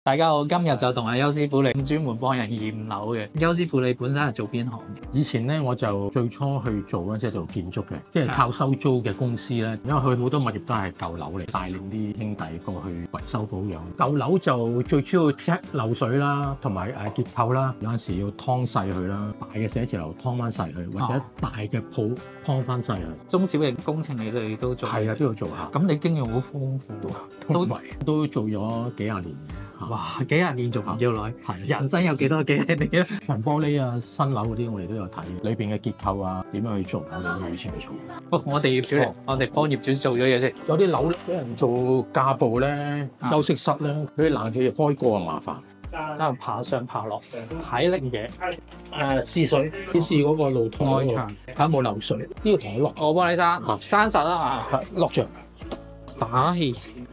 大家好，今日就同阿邱師傅嚟專門幫人驗樓嘅。邱師傅你本身係做邊行？ 以前咧我就最初去做咧，即係做建築嘅，即係靠收租嘅公司咧。因為佢好多物業都係舊樓嚟，帶領啲兄弟過去維修保養。舊樓就最主要 check 漏水啦，同埋結構啦。有陣時要劏細佢啦，大嘅寫字樓劏翻細佢，或者大嘅鋪劏翻細佢。 中小型工程你哋都做？ 係啊，都要做下。 咁你經驗好豐富喎， 都做咗幾廿年。 哇，幾廿年仲唔要耐？ 係人生有幾多幾廿年啊？ 牆玻璃啊、新樓嗰啲我哋都有睇，裏邊嘅結構啊點樣去做，我哋都以前做。 我哋業主嚟，我哋幫業主做咗嘢先。 有啲樓俾人做架步咧、休息室咧，佢啲冷氣開過啊麻煩。 真係爬上爬落，睇拎嘢。 試水，試嗰個露台外牆睇下冇漏水。呢個同我落， 我幫你閂實啦嘛。 落着打氣。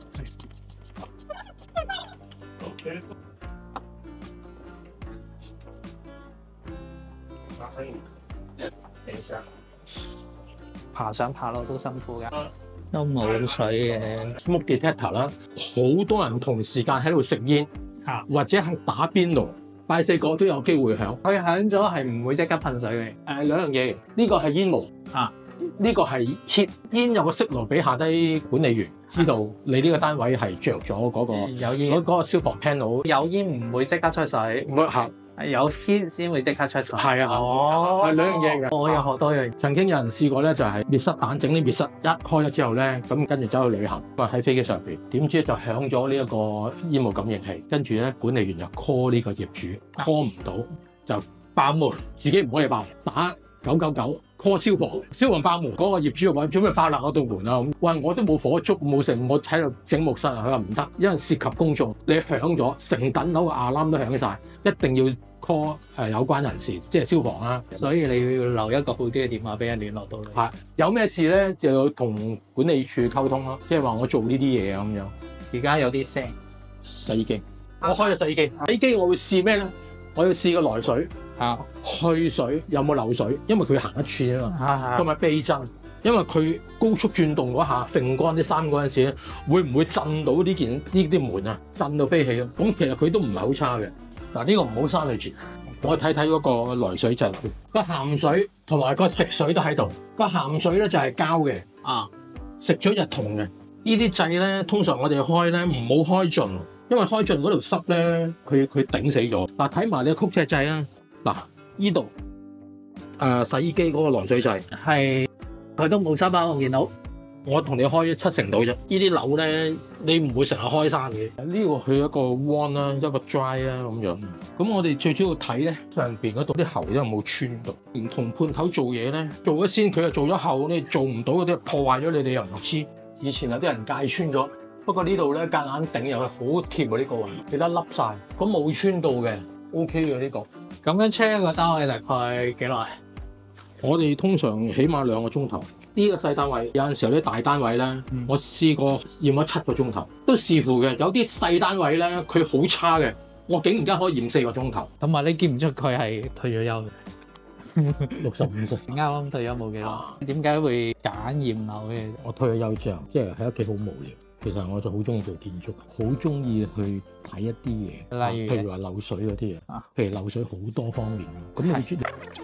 爬上爬落都辛苦㗎，都冇水嘅。 smoke detector 啦，好多人同時間喺度食煙，或者係打邊爐，拜四角都有機會響。 佢響咗係唔會即刻噴水嘅。 兩樣嘢，呢個係煙霧呢個係 heat 煙，有個色爐俾下低管理員知道你呢個單位係着咗嗰個有煙， 嗰個消防 panel 有煙唔會即刻出水， 唔會嚇， 有 heat 先會即刻出水。 係啊，係兩樣嘢嘅。 我有好多樣。 曾經有人試過咧，就係滅失彈整啲滅失一開咗之後咧，咁跟住走去旅行，喺飛機上邊，點知就響咗呢一個煙霧感應器，跟住咧管理員就 call 呢個業主 call 唔到就爆門，自己唔可以爆，打999 call 消防，消防爆門，嗰個業主就話做咩爆爛我道門啊？喂，我都冇火燭冇成，我喺度整木室啊！佢話唔得，因為涉及公眾，你響咗成棟樓嘅alarm都響晒，一定要 call 有關人士，即係消防啦。 所以你要留一個好啲嘅電話俾人聯絡到你。 係有咩事咧，就要同管理處溝通咯，即係話我做呢啲嘢啊咁樣。 而家有啲聲， 洗衣機，我開咗洗衣機，洗衣機我會試咩咧？我要試個來水。去水有冇漏水？因為佢行一寸啊嘛，同埋避震，因為佢高速轉動嗰下揈乾啲衫嗰陣時咧，會唔會震到呢啲門啊？震到飛起啊！咁其實佢都唔係好差嘅。嗱，呢個唔好刪去住，我睇睇嗰個來水掣，個鹹水同埋個食水都喺度。個鹹水咧就係膠嘅，食水就係銅嘅。呢啲掣咧，通常我哋開咧唔好開盡，因為開盡嗰條濕咧，佢頂死咗。嗱，睇埋你個曲尺掣啊！嗱，呢度洗衣機嗰個來水掣係佢都冇700，我見到。 我同你開70%到啫。呢啲樓咧，你唔會成日開山嘅。呢個佢一個 warm 啦，一個 dry 啦咁樣。咁我哋最主要睇咧上邊嗰度啲喉有冇穿到。唔同判頭做嘢咧，做咗先佢又做咗後，你做唔到嗰啲破壞咗你哋又唔知。以前有啲人界穿咗，不過呢度咧夾硬頂又係好貼喎呢個位，你得凹晒，咁冇穿到嘅。OK 嘅呢個， 咁樣 check 一個單位大概幾耐？ 我哋通常起碼2個鐘頭。呢個細單位有陣時候啲大單位咧，我試過驗咗7個鐘頭，都視乎嘅。有啲細單位咧，佢好差嘅，我竟然間可以驗4個鐘頭。 同埋你見唔出佢係退咗休嘅 ，65歲， 啱啱退休冇幾耐。點解會揀驗樓嘅？ 我退咗休之後，即係喺屋企好無聊。其實我就好中意做建築，好中意去睇一啲嘢， 例如譬如話漏水嗰啲嘢，譬如漏水好多方面嘅。咁你知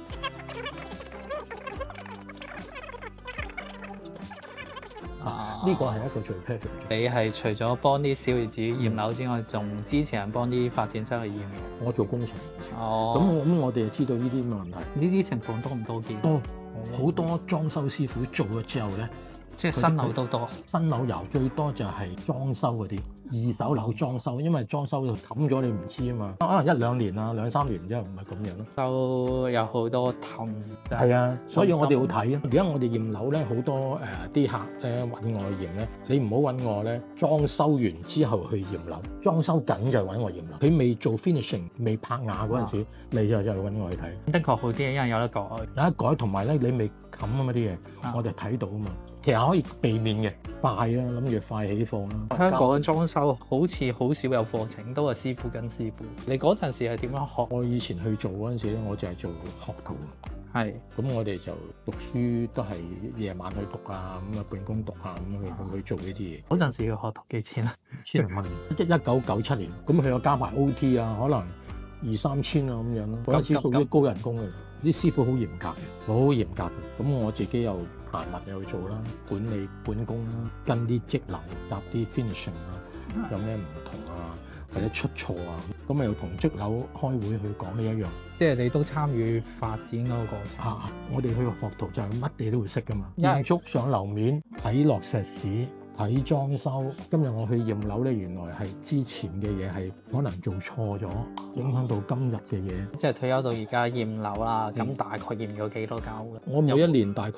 呢個係一個最 perfect。 你係除咗幫啲小業主驗樓之外，仲支持人幫啲發展商去驗？ 我做工程， 咁我哋就知道呢啲咁嘅問題。 呢啲情況多唔多見？ 多，好多裝修師傅做咗之後咧。 即係新樓都多， 新樓油最多就係裝修嗰啲二手樓裝修，因為裝修就冚咗你唔知啊嘛，可能1-2年啊2-3年之後唔係咁樣咯。 就有好多氹， 係啊，所以我哋要睇啊。而家我哋驗樓咧，好多啲客咧揾我驗咧，你唔好揾我咧，裝修完之後去驗樓，裝修緊就揾我驗樓。佢未做 finishing 未拍瓦嗰陣時，你就揾我去睇。 的確好啲，因為有得改， 有得改，同埋咧你未冚啊嘛啲嘢，我哋睇到啊嘛。其實可以避免嘅，快啦，諗住快起貨啦。 香港嘅裝修好似好少有課程，都係師傅跟師傅。你嗰陣時係點樣學？ 我以前去做嗰陣時咧，我就係做學徒。 係。 咁我哋就讀書都係夜晚去讀啊，咁啊半工讀啊，咁去做呢啲嘢。 嗰陣時要學讀幾錢啊 ？1000蚊。1997年，咁佢有加埋 OT 啊，可能2-3千啊咁樣咯。嗰陣時屬於高人工嘅，啲師傅好嚴格嘅，好嚴格嘅。咁我自己又閒物又去做啦，管理管工啦，跟啲職能搭啲 finishing 啊，有咩唔同啊？或者出錯啊，咁咪要同職樓開會去講呢一樣。 即係你都參與發展嗰個過程。 我哋去學徒就係乜嘢都會識噶嘛。建築上樓面睇落石屎。睇裝修，今日我去驗樓咧，原來係之前嘅嘢係可能做錯咗，影響到今日嘅嘢。 即係退休到而家驗樓啦，咁大概驗咗幾多間屋咧？ 我每一年大概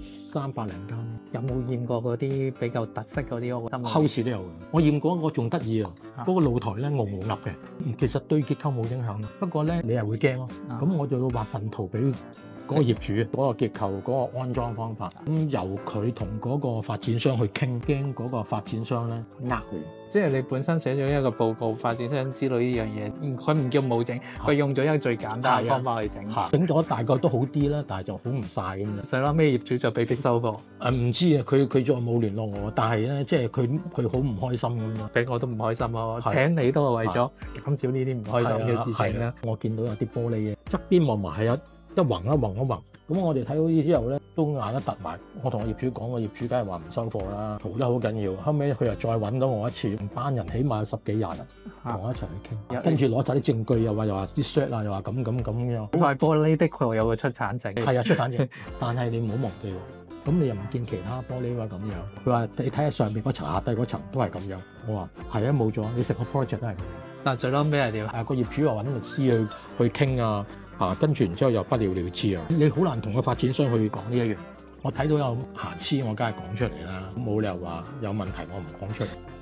300零間。 有冇驗過嗰啲比較特色嗰啲屋？ 後市都有嘅。我驗過一個仲得意啊，嗰個露台咧傲傲噏嘅，其實對結構冇影響。不過咧你係會驚咯，咁我就要畫份圖俾嗰個業主嗰個結構嗰個安裝方法，咁由佢同嗰個發展商去傾，驚嗰個發展商咧呃佢。 即係你本身寫咗一個報告，發展商知道呢樣嘢，佢唔叫冇整，佢用咗一個最簡單嘅方法去整， 整咗大概都好啲啦，但係就好唔晒咁樣。 就啦，咩業主就被逼收貨？ 唔知啊，佢再冇聯絡我，但係咧即係佢好唔開心咁樣， 俾我都唔開心咯。請你都係為咗減少呢啲唔開心嘅事情啦。 我見到有啲玻璃嘅側邊望埋係一橫一橫一橫，咁我哋睇到呢之後咧，都眼一突埋。我同我業主講，個業主梗係話唔收貨啦，嘈得好緊要。後尾佢又再揾到我一次，班人起碼有10幾20人同我一齊去傾，跟住攞晒啲證據，又話啲 shot 啊，又話咁樣。 塊玻璃的確有個出產證， 係啊，出產證，但係你唔好忘記喎。咁你又唔見其他玻璃話咁樣？佢話你睇下上面嗰層、下低嗰層都係咁樣。我話係啊，冇咗，你成個 project 都係咁樣。 但係最嬲尾係點？ 個業主話揾律師去傾啊。跟住然之後又不了了之啊！你好難同個發展商去講呢一樣。我睇到有瑕疵，我梗係講出嚟啦，冇理由話有問題我唔講出嚟。